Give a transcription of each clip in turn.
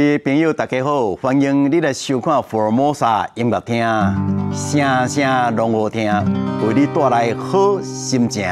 位朋友，大家好，欢迎你来收看 Formosa 音乐厅，声声拢好听，为你带来好心情。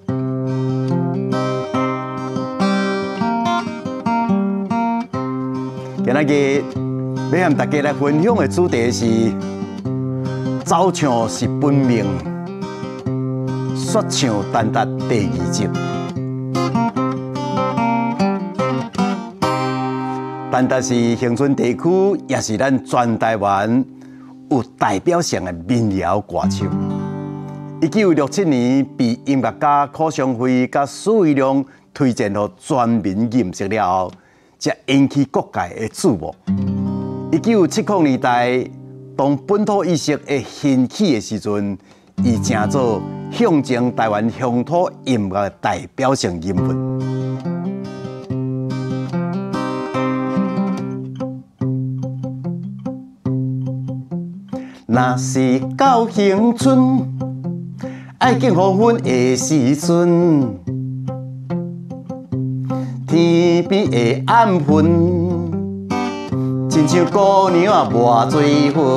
今日要和大家来分享的主题是：走唱是本命，说唱单达第2集。单达是恒春地区，也是咱全台湾有代表性的民谣歌手。1967年被音乐家柯昌辉甲史维良推荐予全民认识了后，才引起各界的注目。1970年代，当本土意识会兴起的时阵，伊成做象征台湾乡土音乐的代表性人物。若是到恒春，爱见黄昏的时阵，天边的暗云，亲像姑娘抹水粉。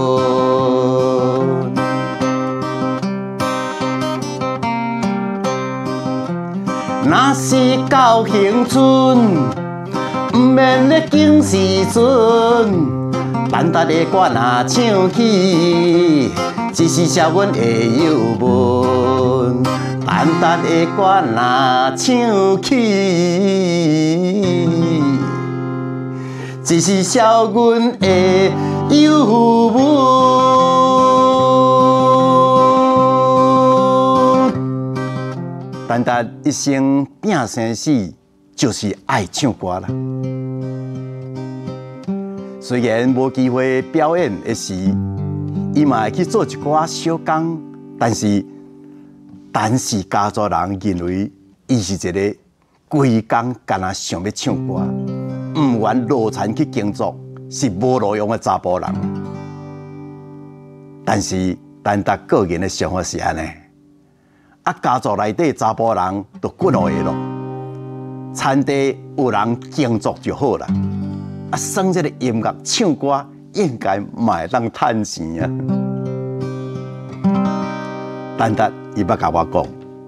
若是到恒春，毋免咧惊时阵。单达的歌若唱起，只是写阮的忧闷。单达的歌若唱起，只是写阮的忧闷。单达一生拼生死，就是爱唱歌啦。虽然无机会表演的时，伊嘛会去做一寡小工，但是家族人认为伊是一个规工干那想要唱歌，唔愿落田去工作，是无路用的查甫人。但是单达个人的想法是安尼，家族内底查甫人都滚落去咯，田地有人耕作就好啦。算这个音乐唱歌，应该嘛会当趁钱啊！单达伊捌甲我讲，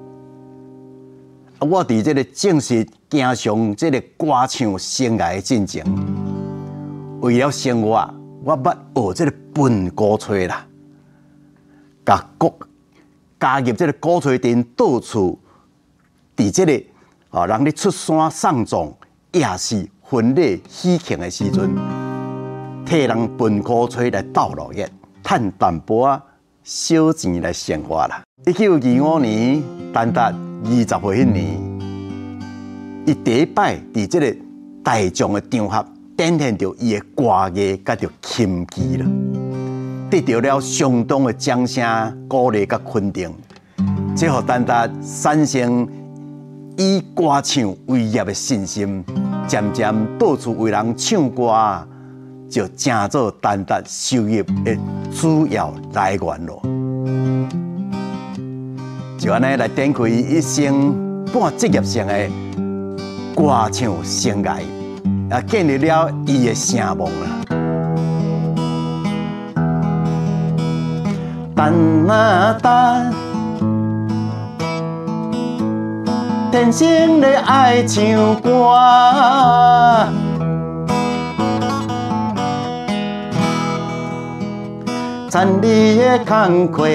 我伫这个正式走上这个歌唱生涯的进程，为了生活，我捌学这个分鼓吹啦，加入这个鼓吹阵，到处伫这个人咧出山送葬，也是。婚礼喜庆的时阵，替人分鼓吹来斗落叶，赚淡薄仔小钱来生活啦。1925年，单达20岁迄年，伊第一摆伫这个大众的场合，展现着伊的歌艺甲着琴技啦，得到了相当的掌声、鼓励甲肯定，这互单达产生以歌唱为业的信心。渐渐到处为人唱歌，就成做单达收入的主要来源咯。就安尼来展开一生半职业性的歌唱生涯，也建立了伊的声望啦。单达天生咧爱唱歌，田里的工课，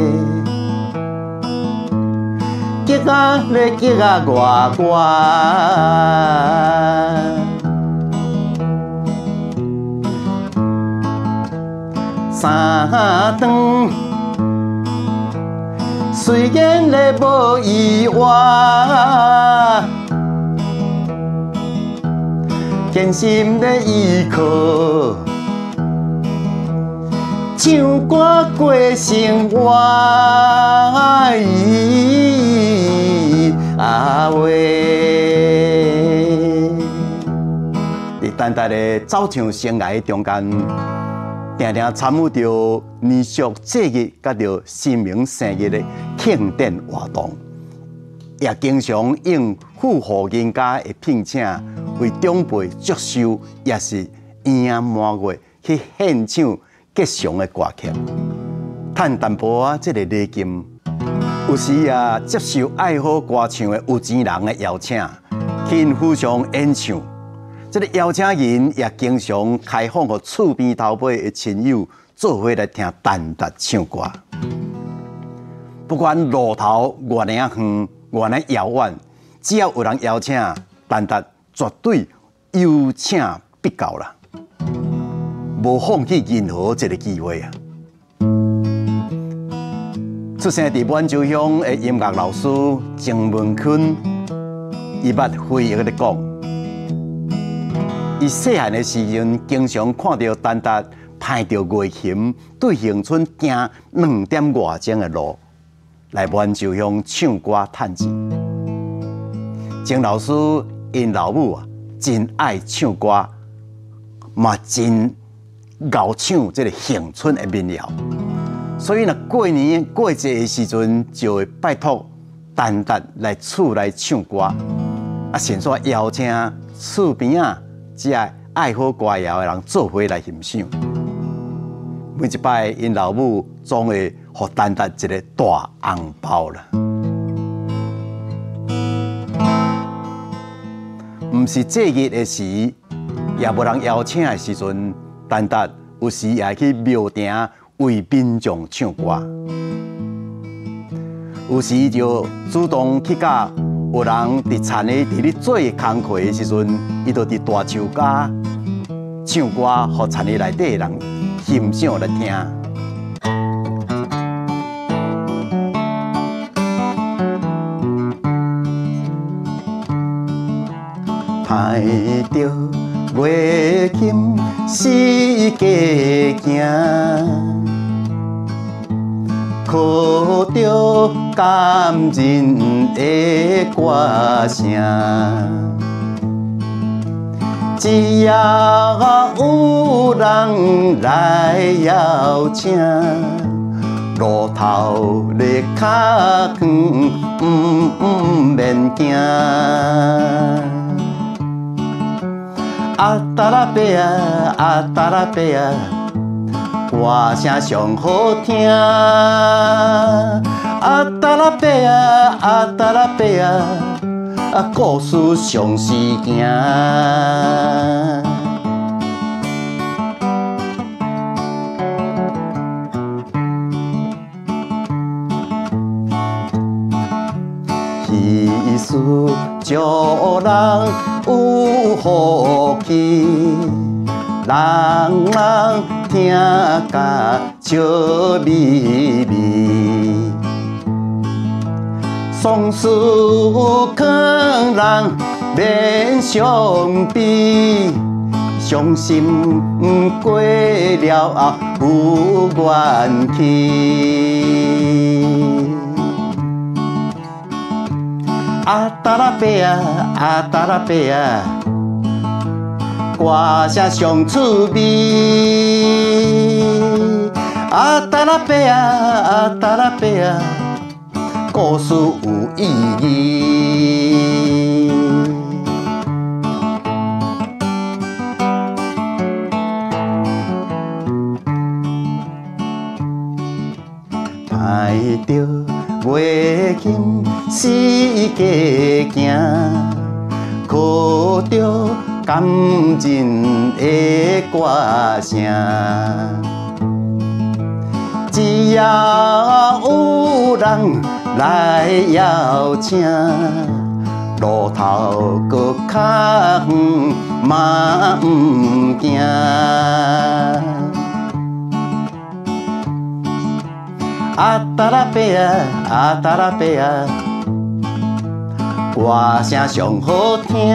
吉啊咧吉啊外歌，三顿。虽然咧无意外，坚心咧依靠，唱歌过生活。伫单达的走唱生涯中间。常常参与着年俗节日，甲着新明生日的庆典活动，也经常应富户人家的聘请，为长辈祝寿，也是圆满月去献唱吉祥的歌曲，趁淡薄啊，这个礼金。有时啊，接受爱好歌唱的有钱人的邀请，去因互相演唱。这个邀请人也经常开放给厝边头尾的亲友做伙来听陈达唱歌。不管路途偌尔远、偌尔遥远，只要有人邀请，陈达绝对有请必到啦，无放弃任何一个机会啊！出生在满洲乡的音乐老师郑文坤，伊捌回忆咧讲，伊细汉的时阵，经常看到陈达弹着月琴，对恒春行2点外钟的路，来满洲乡唱歌趁钱。郑老师因老母啊，真爱唱歌，嘛真熬唱这个恒春的民谣。所以呢，过年过节的时阵，就会拜托陈达来厝内唱歌，啊，先说邀请厝边啊，这爱好歌谣的人做伙来欣赏。每一摆，因老母总会给陈达一个大红包啦。唔是节日的时，也无人邀请的时阵，陈达有时也会去庙埕为民众唱歌，有时就主动去甲有人伫田里伫咧做工课的时阵，伊就伫大树下唱歌，互田里内底的人欣赏来听。抬着月琴四界行。靠着感人的歌声，只要有人来邀请，路头咧较远，免惊。啊达拉贝啊，啊达拉贝啊。歌声上好听，啊达拉贝啊，啊达拉贝啊，啊故事上是行。戏事招人有福气。人人听甲笑眯眯，丧事可人免伤悲，伤心过了有怨气。啊达拉贝啊，啊达拉贝啊。歌声上趣味，啊达拉贝啊，啊达拉贝啊，故事有意义。抬着月琴四界行，靠着感人的歌声，只要有人来邀请，路头搁较远嘛唔惊。啊达拉贝啊，啊达拉贝啊。歌声上好听，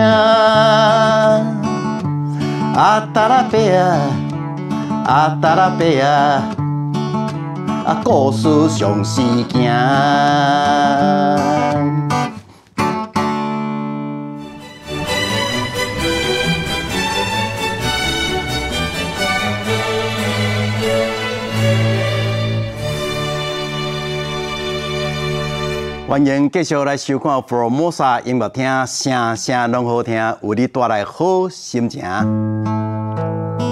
啊达拉贝啊，啊达拉贝啊，啊故事上是行。欢迎继续来收看 Formosa 音乐厅，声声拢好听，为你带来好心情。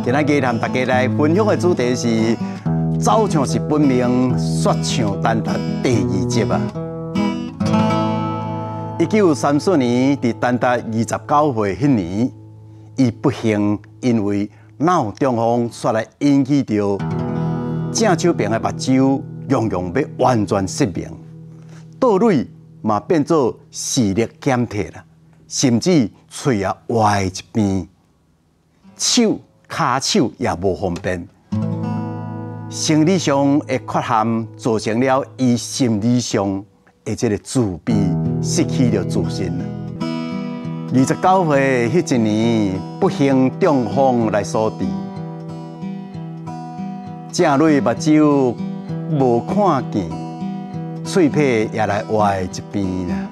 今仔日和大家来分享的主题是走唱是本命，说唱单单第2集啊。1934年，伫单达29岁迄年，伊不幸因为脑中风煞来引起着正手边的目睭，样样要完全失明，倒蕊嘛变做视力减退啦，甚至喙也歪一边，手骹手也无方便。生理上的缺陷造成了伊心理上的这个自卑，失去了自信啦。29岁迄一年，不幸中风来所致，正蕊目睭无看见，喙皮也来歪一边啦。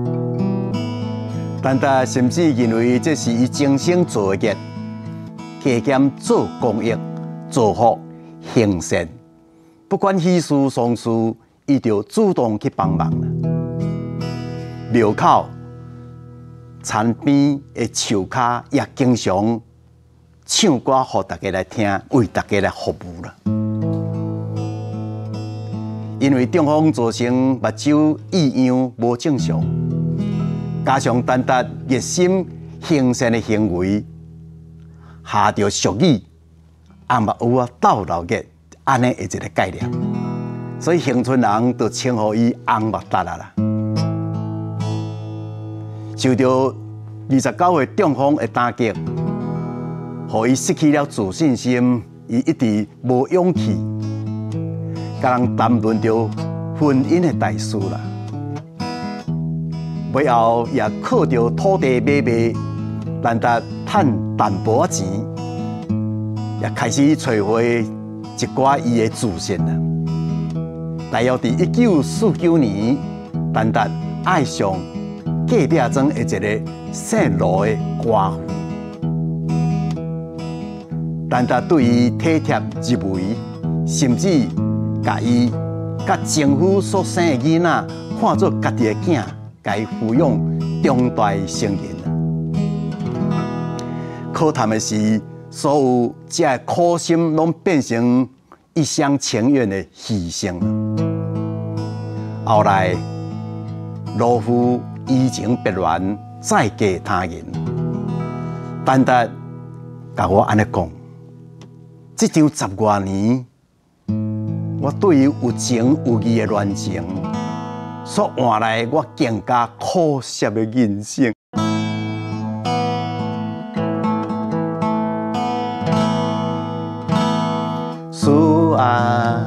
但甚至认为这是伊精心做的业，加减做公益、造福、行善，不管喜事丧事，伊就主动去帮忙啦。庙口、田边的树骹也经常唱歌，互大家来听，为大家来服务啦。因为中风造成目睭异样无正常，加上单达热心行善的行为，下着俗语“红目有啊斗老热”安尼的一个概念，所以乡村人就称呼伊红目达啦。受到29岁中风的打击，互伊失去了自信心，伊一直无勇气，甲人谈论着婚姻的大事啦。尾后也靠着土地买卖，难得赚淡薄仔钱，也开始找回一寡伊的自信啦。大约伫1949年，单达爱上隔壁庄的一个姓罗的寡妇，单达对伊体贴入微，甚至甲伊甲政府所生的囡仔看作家己的囝，甲伊抚养长大成人。可叹的是，所有这个苦心拢变成一厢情愿的牺牲。后来，罗夫移情别恋，再嫁他人。单达甲我安尼讲，这场10多年，我对伊有情有义的恋情，所换来我更加苦涩的人生。思啊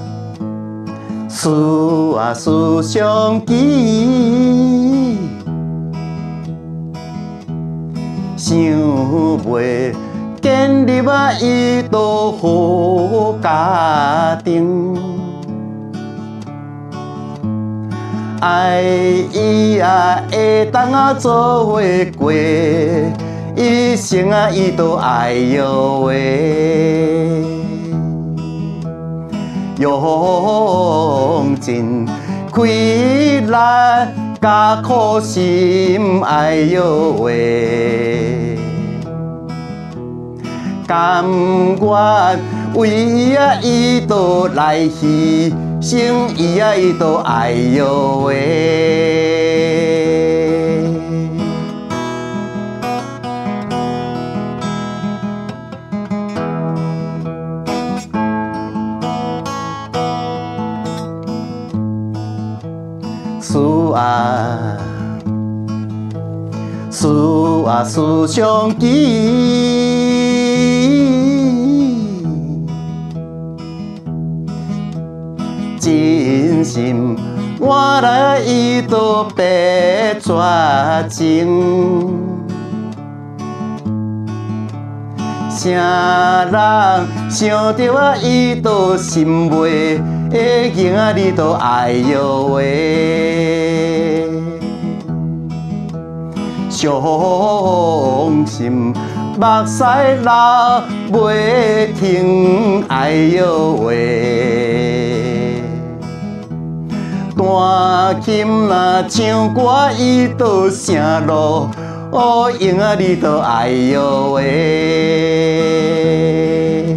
思啊思相记，想袂建立一道好家庭，爱伊啊会当做伙过一生啊，伊都爱哟喂。用尽开力加苦心，哎哟喂！甘愿为伊啊，伊都来牺牲，伊啊，伊都哎哟喂！思啊思啊思相记，真心换来伊都白绝情，啥人想着啊，伊都心袂。会经啊，你都爱哟喂，伤心目屎流袂停，哎哟喂，弹琴若唱歌，伊都声路哦，英啊，你都哎呦喂！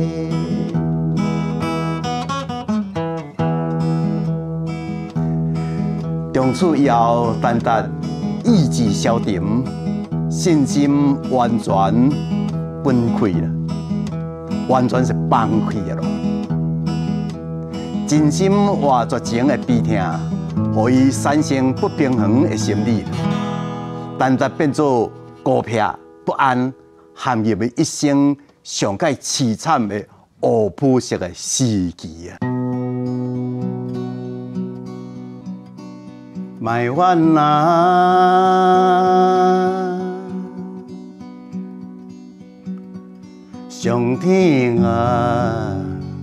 从此以后，单单意志消沉，信心完全崩溃了，完全是崩溃了。真心话绝情的悲痛，予伊产生不平衡的心理，单单变作孤僻不安，陷入了一生上界凄惨的乌朴色的死期啊！卖怨啊，上天啊，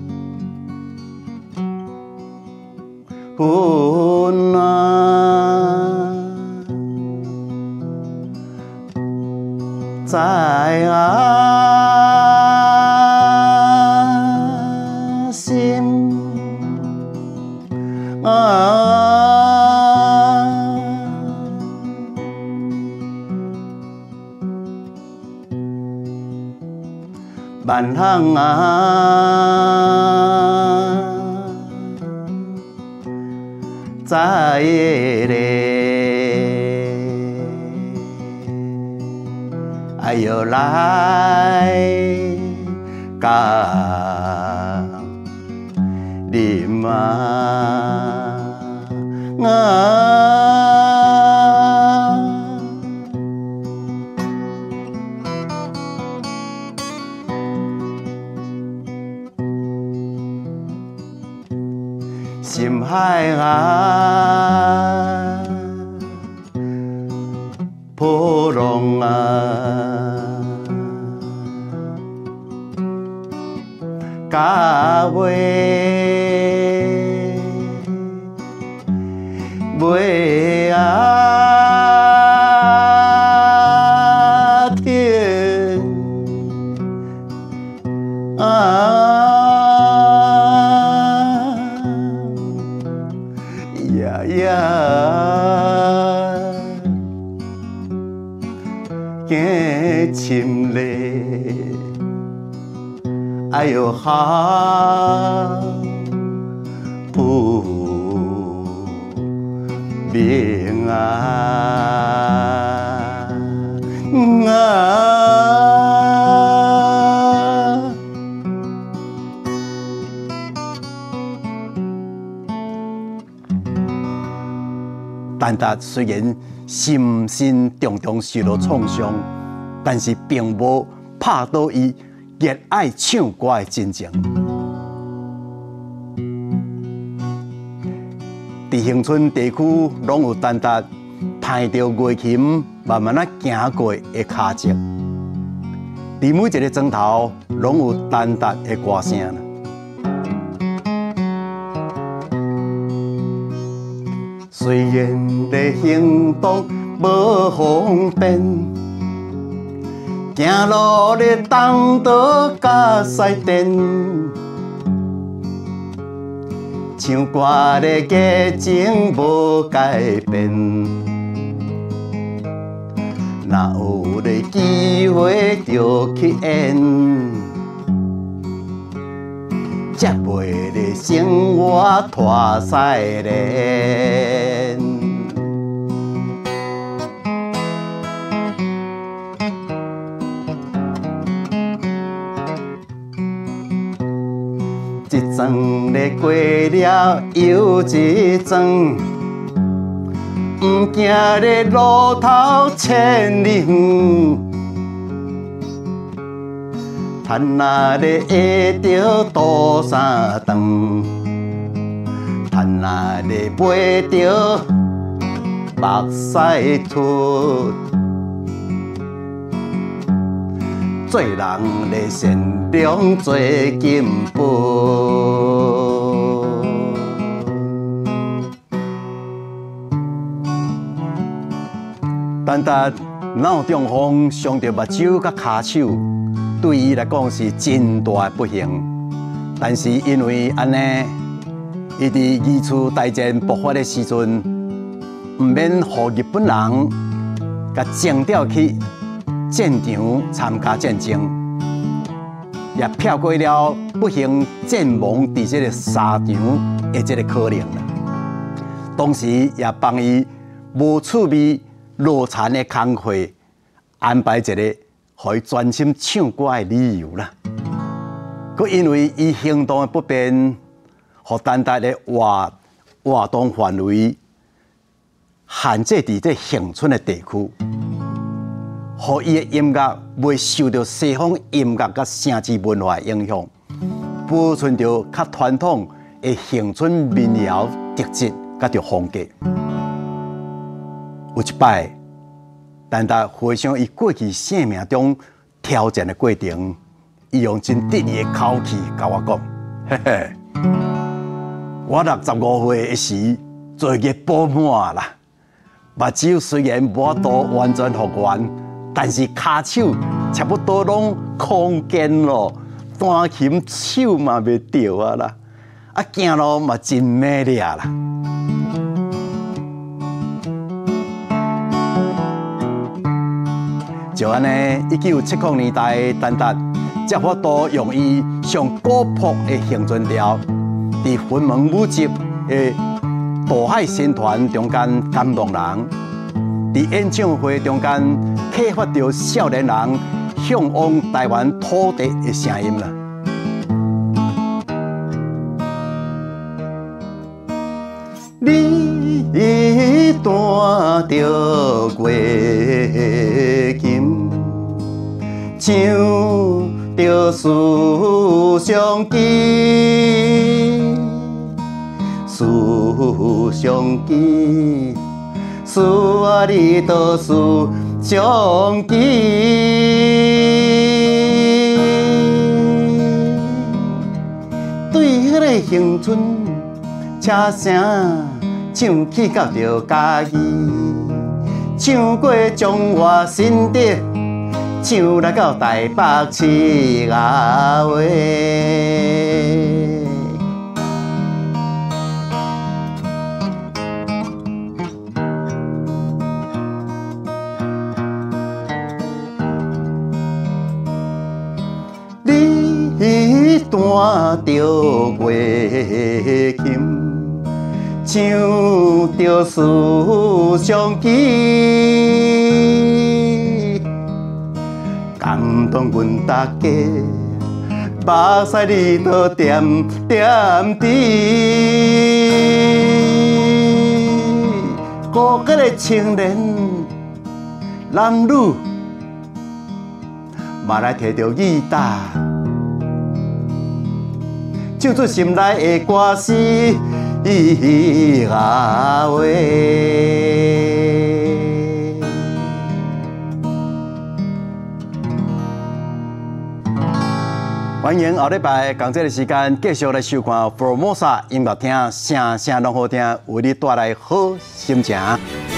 阮啊，在心啊。万行啊，在咧，哎呦来甲你嘛心海啊，波浪啊，到尾尾啊天啊。行深嘞，哎呦好不明啊但达虽然心身重重受到创伤，但是并无拍倒伊热爱唱歌的真情。伫恒春地区，拢有但达弹着乐琴，慢慢行过的脚迹。伫每一个庄头，拢有但达的歌声。虽然在行动无方便，行路咧东倒甲西颠，唱歌咧热情无改变，若有咧机会就去演，才袂咧生活拖西咧。一桩咧过了又一桩，不惊咧路头千里远，趁那咧会着多三顿，趁那咧买着目屎出。做人咧善良做根本，但脑中风伤着目睭甲骹手，对伊来讲是真大的不幸。但是因为安尼，伊伫二次大战爆发的时阵，毋免互日本人甲征调去战场参加战争，也飘过了不幸阵亡伫这个沙场的这个可能啦。同时也帮伊无趣味、落残的工课安排一个可以专心唱歌的理由啦。佮因为伊行动的不便，互单单的活动范围限制伫这乡村的地区，互伊的音乐未受到西方音乐甲城市文化的影响，保存着较传统的乡村民谣特质甲着风格。有一摆，单单回想伊过去生命中挑战的过程，伊用真得意的口气甲我讲：“嘿嘿，我65岁的时，做业饱满啦，目睭虽然无法度完全复原，但是骹手差不多拢康健咯，弹琴手嘛袂掉啊啦，啊行路嘛真美丽啦。”就安尼，1970年代，单单才法度用伊上古朴的乡村调，伫云门舞集的大海新团中间感动人，伫演唱会中间启发着少年人向往台湾土地的声音啦。你弹着月琴，唱着思乡机，思乡机，思啊你的思乡机，对迄个乡村车声。唱起到着家己，唱过中华新竹，唱来到台北市外话。你弹着月琴。唱着思乡机，感动阮大家，目屎你都点点滴。孤家的青年男女，嘛来摕着吉他，唱出心内的歌词。话，欢迎后礼拜同这个时间继续来收看 Formosa 音乐厅，声声拢好听，为你带来好心情。